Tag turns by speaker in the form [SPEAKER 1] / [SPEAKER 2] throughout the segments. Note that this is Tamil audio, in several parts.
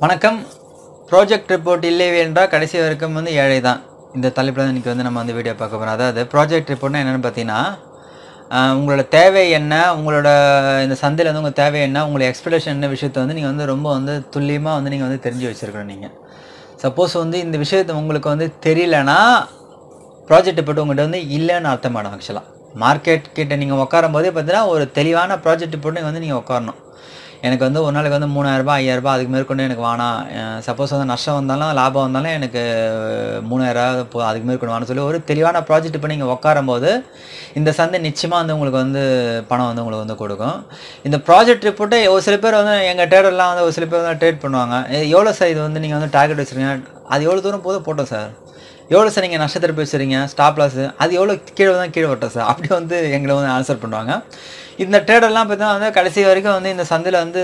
[SPEAKER 1] வணக்கம். ப்ராஜெக்ட் ரிப்போர்ட் இல்லையே என்றால் கடைசி வரைக்கும் வந்து ஏழை தான். இந்த தலைப்பில் தான் இன்றைக்கி வந்து நம்ம வந்து வீடியோ பார்க்க போகிறோம். அதாவது ப்ராஜெக்ட் ரிப்போர்ட்னா என்னென்னு பார்த்தீங்கன்னா, உங்களோட தேவை என்ன, உங்களோட இந்த சந்தையில் வந்து உங்கள் தேவை என்ன, உங்களோட எக்ஸ்பெக்டேஷன் என்ன விஷயத்தை வந்து நீங்கள் வந்து ரொம்ப வந்து துல்லியமாக வந்து நீங்கள் வந்து தெரிஞ்சு வச்சுருக்கணும். நீங்கள் சப்போஸ் வந்து இந்த விஷயத்தை உங்களுக்கு வந்து தெரியலனா ப்ராஜெக்ட் ரிப்போர்ட் உங்கள்கிட்ட வந்து இல்லைன்னு அர்த்தம் மேடம். ஆக்சுவலாக மார்க்கெட் கிட்ட நீங்கள் உட்காரும் போதே பார்த்தீங்கன்னா ஒரு தெளிவான ப்ராஜெக்ட் ரிப்போர்ட் வந்து நீங்கள் உட்காரணும். எனக்கு வந்து ஒரு நாளைக்கு வந்து 3000 5000 அதுக்கு மேற்கொண்டு எனக்கு வேணாம். சப்போஸ் வந்து நஷ்டம் வந்தாலும் லாபம் வந்தாலும் எனக்கு 3000 அதுக்கு மேற்கொண்டு வேணும்னு சொல்லி ஒரு தெளிவான ப்ராஜெக்ட் இப்போ நீங்கள் உட்காரும் போது இந்த சந்தை நிச்சயமாக வந்து உங்களுக்கு வந்து பணம் வந்து உங்களுக்கு வந்து கொடுக்கும். இந்த ப்ராஜெக்ட் ரிப்போர்ட்டை ஒரு சில பேர் வந்து எங்கள் ட்ரேடர்லாம் வந்து ஒரு சில பேர் வந்து ட்ரேட் பண்ணுவாங்க. எவ்வளோ சார் இது வந்து நீங்கள் வந்து டார்கெட் வச்சுருக்கீங்க, அது எவ்வளோ தூரம் போதும் போட்டோம் சார், எவ்வளோ சார் நீங்கள் நஷ்டத்தை வச்சுருங்க, ஸ்டாப் லாஸ் அது எவ்வளோ கீழே தான் கீழே விட்டோம் சார், அப்படி வந்து எங்களை வந்து ஆன்சர் பண்ணுவாங்க. இந்த ட்ரேடர்லாம் பார்த்தீங்கன்னா வந்து கடைசி வரைக்கும் வந்து இந்த சந்தையில் வந்து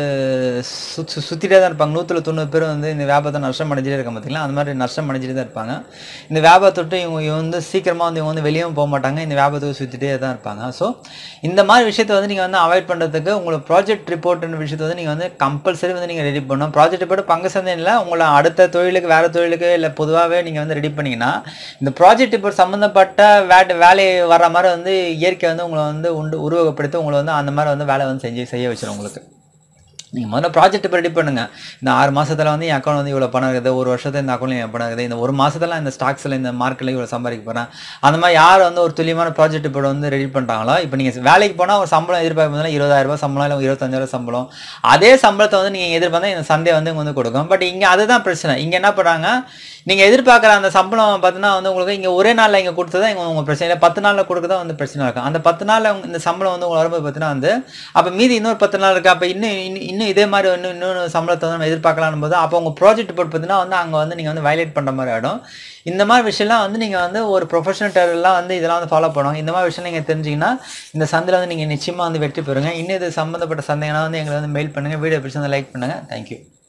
[SPEAKER 1] சுற்றிட்டே தான் இருப்பாங்க. 190 பேர் வந்து இந்த வியாபாரத்தை நஷ்டம் அடைஞ்சிட்டே இருக்க பார்த்தீங்களா, அந்த மாதிரி நஷ்டம் அடைஞ்சிட்டே தான் இருப்பாங்க. இந்த வியாபாரத்தொட்டு இவங்க வந்து சீக்கிரமாக வந்து இவங்க வந்து வெளியும் போக மாட்டாங்க, இந்த வியாபாரத்துக்கு சுற்றிட்டே தான் இருப்பாங்க. ஸோ இந்த மாதிரி விஷயத்தை வந்து நீங்கள் வந்து அவாய்ட் பண்ணுறதுக்கு உங்களுக்கு ப்ராஜெக்ட் ரிப்போர்ட்ன்ற விஷயத்தை வந்து நீங்கள் வந்து கம்பல்சரி வந்து நீங்கள் ரெடி பண்ணணும். ப்ராஜெக்ட் ரிப்போர்ட் பங்கு சந்தையில் உங்களை அடுத்த தொழிலுக்கு வேறு தொழிலுக்கு இல்லை பொதுவாகவே நீங்கள் வந்து ரெடி பண்ணிங்கன்னா இந்த ப்ராஜெக்ட் ரிப்போர்ட் சம்மந்தப்பட்ட வேலை வர மாதிரி வந்து இயற்கை வந்து உங்களை வந்து உருவகப்படுத்தி உங்களை வந்து அந்த மாதிரி வந்து வேலை வந்து செய்ய வச்சிடும் உங்களுக்கு. நீங்கள் முதல்ல ப்ராஜெக்ட் இப்போ ரெடி பண்ணுங்கள். இந்த 6 மாதத்தில் வந்து என் அக்கௌண்ட் வந்து இவ்வளோ பணம் இருக்குது, ஒரு வருஷத்தில் இந்த அக்கௌண்ட்டில் என் பணம் இருக்குது, இந்த ஒரு மாதத்தில் இந்த ஸ்டாக்ஸில் இந்த மார்க்கெட்டில் இவ்வளோ சம்பாதிக்க போகிறேன். அந்த மாதிரி யார் வந்து ஒரு துல்லியமான ப்ராஜெக்ட் இப்போ வந்து ரெடி பண்ணுறாங்களோ, இப்போ நீங்கள் வேலைக்கு போனால் ஒரு சம்பளம் எதிர்பார்க்கும் போதுனா 20000 சம்பளம் இல்லை 25000 சம்பளம், அதே சம்பளத்தை வந்து நீங்கள் எதிர்பார்த்தா இந்த சந்தை வந்து இங்கே வந்து கொடுக்கும். பட் இங்கே அதுதான் பிரச்சனை. இங்கே என்ன பண்ணுறாங்க, நீங்கள் எதிர்பார்க்குற அந்த சம்பளம் பார்த்தீங்கன்னா வந்து உங்களுக்கு இங்கே ஒரே நாளில் இங்கே கொடுத்ததா இங்கே உங்கள் பிரச்சனை இல்லை, 10 நாளில் கொடுக்குறதா வந்து பிரச்சனை இருக்கும். அந்த 10 நாளில் இந்த சம்பளம் வந்து உங்களுக்கு வரும்போது பார்த்தீங்கன்னா வந்து அப்போ மீதி இன்னொரு 10 நாள் இருக்குது, அப்போ இன்னும் இதே மாதிரி இன்னொரு சம்பளத்தை வந்து நம்ம எதிர்பார்க்கலான்னு போது அப்போ உங்கள் ப்ராஜெக்ட் போட்டு பார்த்தீங்கன்னா வந்து அங்கே வந்து நீங்கள் வந்து வயலேட் பண்ணுற மாதிரி ஆகிடும். இந்த மாதிரி விஷயம்லாம் வந்து நீங்கள் வந்து ஒரு ப்ரொஃபஷனல் டேரெல்லாம் வந்து இதெல்லாம் வந்து ஃபாலோ பண்ணுவாங்க. இந்த மாதிரி விஷயம் நீங்கள் தெரிஞ்சிங்கன்னா இந்த சந்தையில் வந்து நீங்கள் நிச்சயமாக வந்து வெற்றி பெறுங்க. இன்னும் இது சம்மந்தப்பட்ட சந்தைகள்லாம் வந்து எங்களை வந்து மெயில் பண்ணுங்கள், வீடியோ பிடிச்சி வந்து லைக் பண்ணுங்கள். தேங்க்யூ.